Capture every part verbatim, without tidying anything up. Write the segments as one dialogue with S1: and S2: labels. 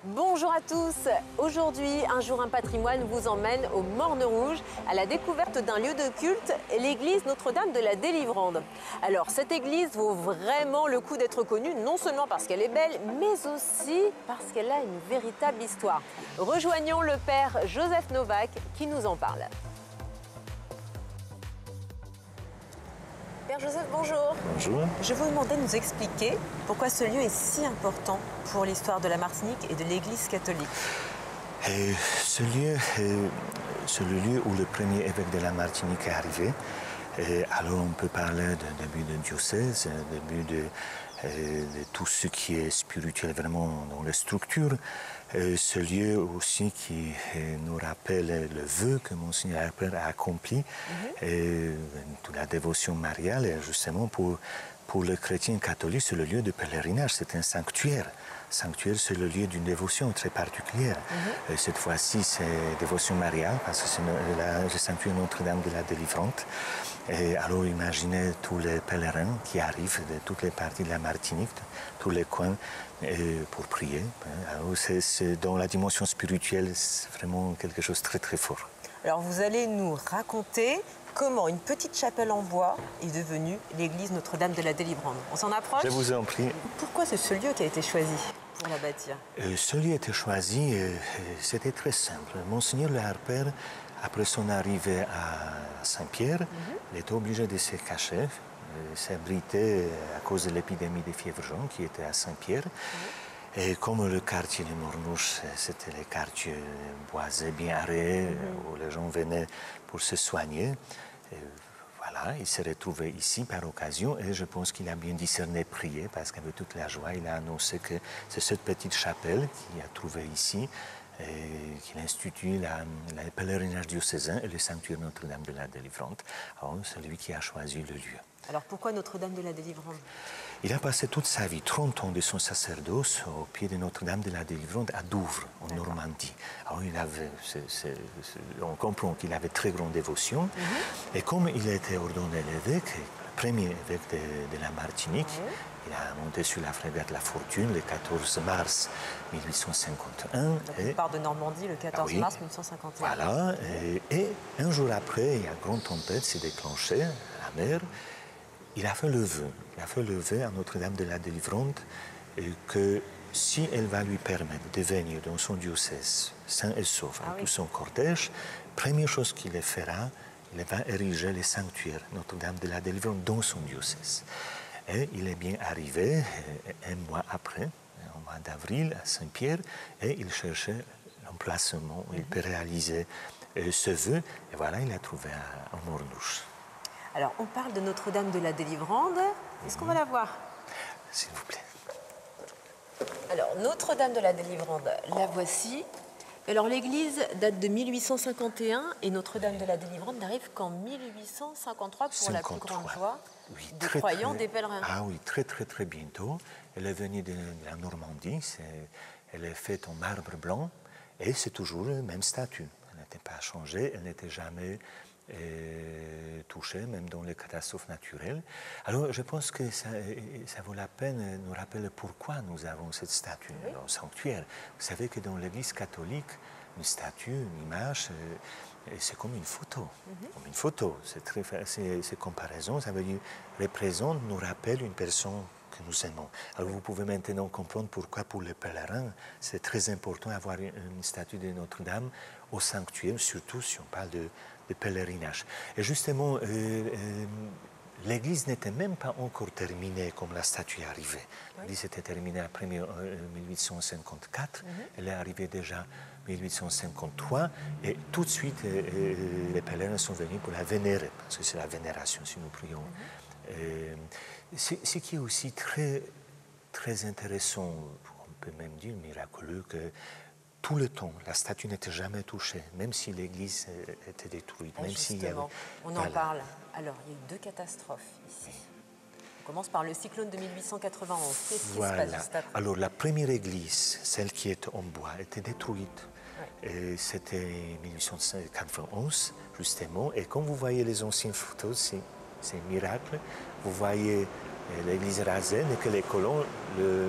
S1: Bonjour à tous. Aujourd'hui, Un jour un patrimoine vous emmène au Morne Rouge à la découverte d'un lieu de culte, l'église Notre-Dame de la Délivrande. Alors, cette église vaut vraiment le coup d'être connue, non seulement parce qu'elle est belle, mais aussi parce qu'elle a une véritable histoire. Rejoignons le père Joseph Novak qui nous en parle. Père Joseph, bonjour.
S2: Bonjour.
S1: Je vous demandais de nous expliquer pourquoi ce lieu est si important pour l'histoire de la Martinique et de l'Église catholique.
S2: Et ce lieu, c'est le lieu où le premier évêque de la Martinique est arrivé. Et alors on peut parler d'un début de diocèse, un début de, de tout ce qui est spirituel vraiment dans les structures. Et ce lieu aussi qui nous rappelle le vœu que Monseigneur Harper a accompli, mm-hmm. et toute la dévotion mariale, et justement pour, pour le chrétien catholique, c'est le lieu de pèlerinage, c'est un sanctuaire. Sanctuaire, c'est le lieu d'une dévotion très particulière. Mm-hmm. Et cette fois-ci, c'est dévotion mariale, parce que c'est le sanctuaire Notre-Dame de la Délivrante. Et alors, imaginez tous les pèlerins qui arrivent de toutes les parties de la Martinique, de tous les coins, et pour prier. Alors, c'est, c'est, dans la dimension spirituelle, c'est vraiment quelque chose de très, très fort.
S1: Alors, vous allez nous raconter comment une petite chapelle en bois est devenue l'église Notre-Dame de la Délivrande. On s'en approche?
S2: Je vous en prie.
S1: Pourquoi c'est ce lieu qui a été choisi pour la bâtir?
S2: euh, Ce lieu a été choisi, euh, c'était très simple. Monseigneur Le Harper, après son arrivée à Saint-Pierre, mm-hmm. il était obligé de se cacher, de s'abriter à cause de l'épidémie de fièvre jaune qui était à Saint-Pierre. Mm-hmm. Et comme le quartier de Mornouche, c'était les quartiers boisés, bien arrêtés, mm-hmm. où les gens venaient pour se soigner. Et voilà, il s'est retrouvé ici par occasion et je pense qu'il a bien discerné prier parce qu'avec toute la joie, il a annoncé que c'est cette petite chapelle qu'il a trouvée ici et qu'il institue la, la pèlerinage diocésain et le sanctuaire Notre-Dame de la Délivrante. Alors, c'est lui qui a choisi le lieu.
S1: Alors pourquoi Notre-Dame de la Délivrante?
S2: Il a passé toute sa vie, trente ans de son sacerdoce, au pied de Notre-Dame de la Délivrante à Douvres, en D'accord. Normandie. Alors il avait, c'est, c'est, c'est, on comprend qu'il avait très grande dévotion. Mm-hmm. Et comme il a été ordonné l'évêque, le premier évêque de, de la Martinique, mm-hmm. il a monté sur la frégate La Fortune le quatorze mars mille huit cent cinquante et un. Donc
S1: il part de Normandie le quatorze mars mille huit cent cinquante et un.
S2: Voilà, et, et un jour après, il y a une grande tempête s'est déclenchée à la mer. Il a fait le vœu, il a fait le vœu à Notre-Dame de la Délivrante que si elle va lui permettre de venir dans son diocèse sain et sauf avec ah oui. tout son cortège, première chose qu'il fera, il va ériger le sanctuaire Notre-Dame de la Délivrante dans son diocèse. Et il est bien arrivé un mois après, au mois d'avril, à Saint-Pierre, et il cherchait l'emplacement où il peut réaliser ce vœu. Et voilà, il a trouvé un Mornouche.
S1: Alors, on parle de Notre-Dame de la Délivrande. Est-ce qu'on va la voir?
S2: S'il vous plaît.
S1: Alors, Notre-Dame de la Délivrande, la voici. Alors, l'église date de mille huit cent cinquante et un et Notre-Dame de la Délivrande n'arrive qu'en mille huit cent cinquante-trois pour cinquante-trois. La plus grande joie oui, des très, croyants, très, des pèlerins.
S2: Ah oui, très, très, très bientôt. Elle est venue de la Normandie. C'est, elle est faite en marbre blanc et c'est toujours la même statue. Elle n'était pas changée, elle n'était jamais... Et touché, même dans les catastrophes naturelles. Alors, je pense que ça, ça vaut la peine de nous rappeler pourquoi nous avons cette statue oui. dans le sanctuaire. Vous savez que dans l'Église catholique, une statue, une image, c'est comme une photo. Mm-hmm. Comme une photo. C'est très, c'est, c'est comparaison, ça veut dire représente, nous rappelle une personne que nous aimons. Alors, vous pouvez maintenant comprendre pourquoi, pour les pèlerins, c'est très important d'avoir une, une statue de Notre-Dame au sanctuaire, surtout si on parle de de pèlerinage. Et justement, euh, euh, l'église n'était même pas encore terminée comme la statue est arrivée. Oui. L'église était terminée après euh, mille huit cent cinquante-quatre, mm-hmm. elle est arrivée déjà en mille huit cent cinquante-trois, et tout de suite, euh, euh, les pèlerins sont venus pour la vénérer, parce que c'est la vénération, si nous prions. Mm-hmm. euh, c'est, ce qui est aussi très, très intéressant, on peut même dire miraculeux, que tout le temps, la statue n'était jamais touchée, même si l'église était détruite.
S1: Ah,
S2: même
S1: justement,
S2: s'il y avait...
S1: on en voilà. parle. Alors, il y a eu deux catastrophes ici. Oui. On commence par le cyclone de mille huit cent quatre-vingt-onze. Qu'est-ce
S2: voilà.
S1: qui se passe juste après?
S2: Alors, la première église, celle qui était en bois, était détruite. Oui. Et c'était mille huit cent quatre-vingt-onze, justement. Et comme vous voyez les anciennes photos, c'est, c'est un miracle. Vous voyez l'église rasée, et que les colons... Le,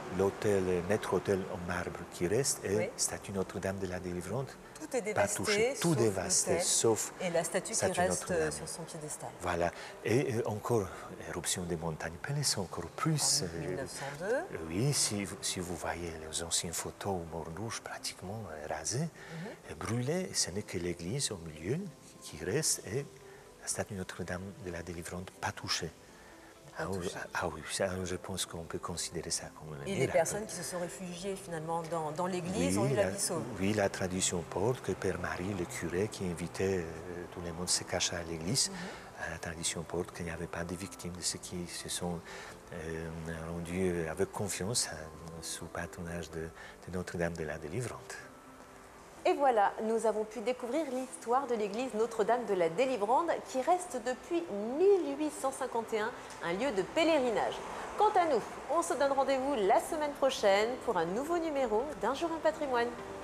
S2: l'hôtel, maître hôtel en marbre qui reste et
S1: Oui.
S2: statue Notre-Dame de la Délivrance.
S1: Tout est
S2: Pas
S1: dévasté,
S2: touché, tout
S1: sauf
S2: dévasté,
S1: l'autel
S2: sauf
S1: et la statue qui
S2: statue
S1: reste
S2: Notre-Dame.
S1: sur son piédestal.
S2: Voilà. Et euh, encore, l'éruption des montagnes Pelée, c'est encore plus.
S1: En mille neuf cent deux.
S2: euh, oui, si, vous- si vous voyez les anciennes photos où Morne-Rouge pratiquement euh, rasé,
S1: Mhm.
S2: et brûlé, ce n'est que l'église au milieu qui reste et la statue Notre-Dame de la Délivrance pas touchée.
S1: Pas
S2: Ah, oui,
S1: touchée.
S2: ah oui, ça, je pense qu'on peut considérer ça comme un
S1: Et les
S2: miracle.
S1: personnes qui se sont réfugiées finalement dans, dans l'église ont eu
S2: Oui,
S1: la
S2: la,
S1: vie sauve.
S2: oui, la tradition porte que Père Marie, le curé qui invitait euh, tout le monde se cacher à l'église, euh, la tradition porte qu'il n'y avait pas de victimes de ceux qui se sont euh, rendus avec confiance euh, sous le patronage de, de Notre-Dame de la Délivrance.
S1: Et voilà, nous avons pu découvrir l'histoire de l'église Notre-Dame de la Délivrande qui reste depuis mille huit cent cinquante et un un lieu de pèlerinage. Quant à nous, on se donne rendez-vous la semaine prochaine pour un nouveau numéro d'Un jour un patrimoine.